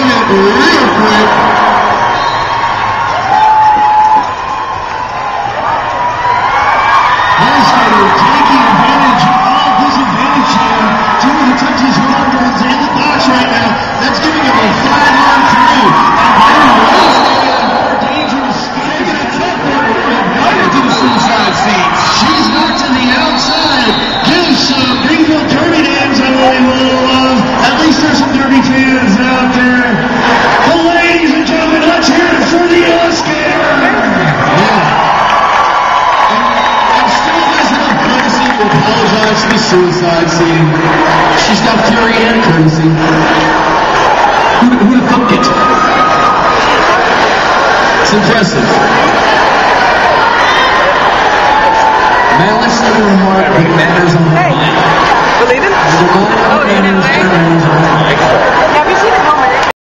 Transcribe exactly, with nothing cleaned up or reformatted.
it real quick. Hunter taking advantage of this advantage here. Two of the touches Rollergirls in the box right now. That's giving him a five on three. And Byron Rose making it more dangerous. Taking a tough one right into the suicide scene. She's knocked to the outside. Gives uh, Greenville Derby Dams a little love. At least there's some Derby fans out there. But ladies and gentlemen, let's hear it for the Oscar. Yeah. Apologize for the suicide scene. She's got fury and courtesy. Who, who'd have thunk it? It's impressive. Malice never remark what matters on the mind. Hey, but they didn't. The mind Oh, they didn't. matters.